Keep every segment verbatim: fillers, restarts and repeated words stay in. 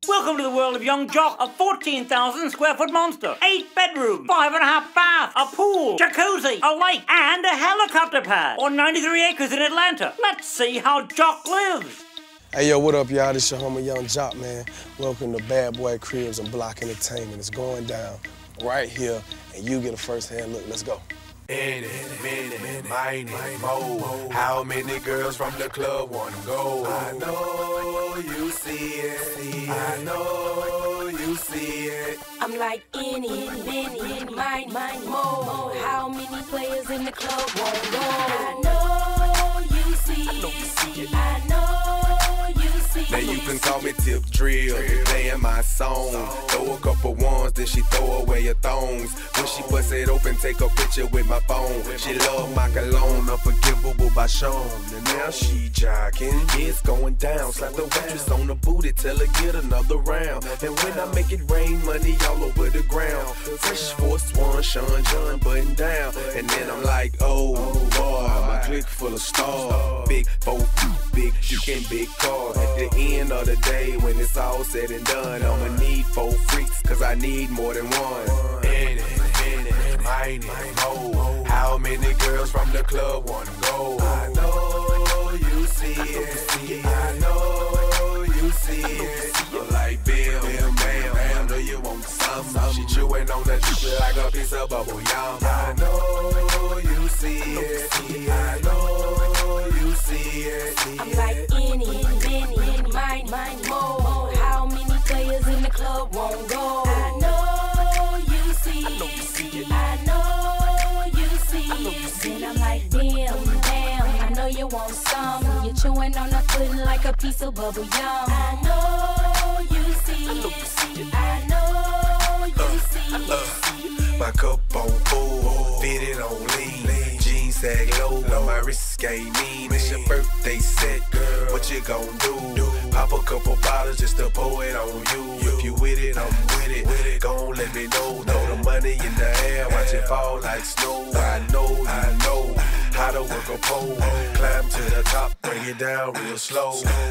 Welcome to the world of Yung Joc, a fourteen thousand square foot monster. Eight bedrooms, five and a half baths, a pool, jacuzzi, a lake, and a helicopter pad on ninety-three acres in Atlanta. Let's see how Joc lives. Hey, yo, what up, y'all? This your homie Yung Joc, man. Welcome to Bad Boy Cribs and Block Entertainment. It's going down right here, and you get a first-hand look. Let's go. In it, minute, mine it, mo. How many girls from the club wanna go? I know you see it. I know you see it. I'm like in it, minute, mine, mine, mo. How many players in the club wanna go? I know you see it. I know you see it. Now you can call me Tip Drill, playing my song. Throw a couple ones, then she throw away her thongs. When she bust it open, take a picture with my phone. She love my cologne, unforgivable by Sean. And now she jogging, it's going down. Slap the waitress on the booty, tell her get another round. And when I make it rain, money all over the ground. Fresh Force One, Sean John button down. And then I'm like, oh boy, my clique full of stars. Big four, big dick and big cars. At the end of the day, when it's all said and done, I'ma need four freaks, cause I need more than one. In it, in it, mine it, mo. How many girls from the club wanna go? I know you see it. I know you see it. I'm like Bill, Bill, bam, I know you want some. She chewing on the juice like a piece of bubble yum. I know you see it. I know you see it. I'm like in it, minute, mine, mine, mo. How many players in the club won't go? I know you see it. I know you see it. And I'm like, damn, damn, I know you want some. You're chewing on the pudding like a piece of bubble yum. I know you see it. I know you see it. My cup on full, fitted on lean. Jeans sag low, my wrist ain't mean. It's your birthday set, girl, what you gon' do? Pop a couple bottles just to pour it on you. If you with it, I'm with it. Gon' let me know. Throw the money in the air, watch it fall like snow. I know, I know how to work a pole. Climb to the top, bring it down real slow.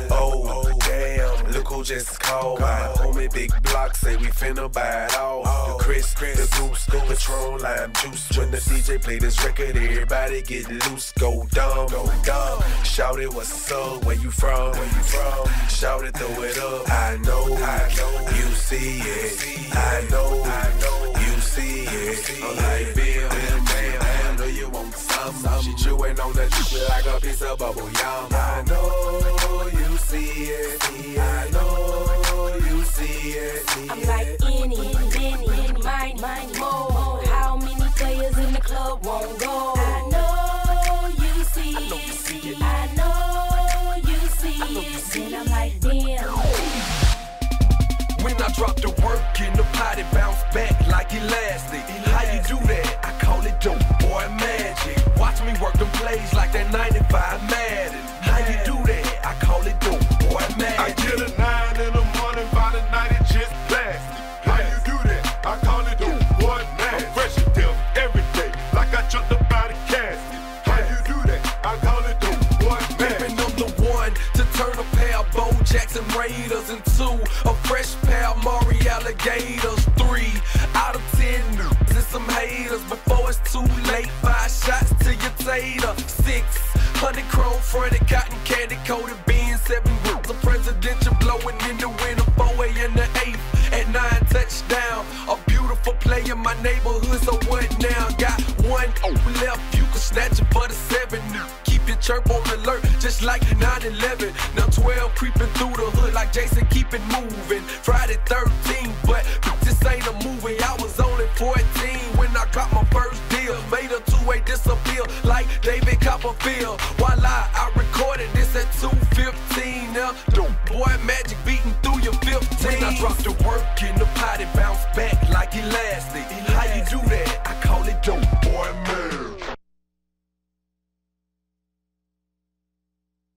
Oh, damn, look who just called. My homie Big Block say we finna buy it all. The Chris, the Goose, Patron, lime juice. When the D J play this record, everybody get loose. Go dumb, go dumb. Shout it, what's up, where you from, where you from? Shout it, throw it up. I know, I know, you see it. I know, I know, you see it. I'm like Bill, Bill, man, I know you want some. She chewing on the juice like a piece of bubble yum. I know you see it. I know you see it. I'm like in it, minute, mine, mine, mo. How many players in the club won't go? I know you see it. I know you see it. And I'm like, damn. When I drop the work in the pot, it bounce back like elastic. How you do that? I call it dope, boy, magic. Watch me work them plays like that ninety-five Madden. How you do that? I call it dope, boy, magic. I get a nine in the morning, by the night it just blasted. How you do that? I call it dope, boy, magic. I'm fresh as death every day, like I jumped up out of casket. How you do that? I call it dope, boy, magic. Pimpin' I'm the one to turn a pair of Bo Jackson Raiders into a fresh pair of Maury Alligators. Three out of ten and some haters before it's too late. Five shots to your tater. Six hundred chrome fronted, cotton candy coated beans. Seven groups of presidential blowing in the winter. Four A in the eighth at nine touchdown. A beautiful play in my neighborhood. So what now? Got one left. You can snatch it for the seven. Keep your chirp on alert, just like nine eleven. Now twelve creeping through the hood like Jason, keep it moving. Friday thirteen, but this ain't a movie. I was only fourteen when I got my first deal. Made a two-way disappear like David Copperfield. Voila, I recorded this at two fifteen. Now, dope boy magic beating through your fifteen. When I drop the work in the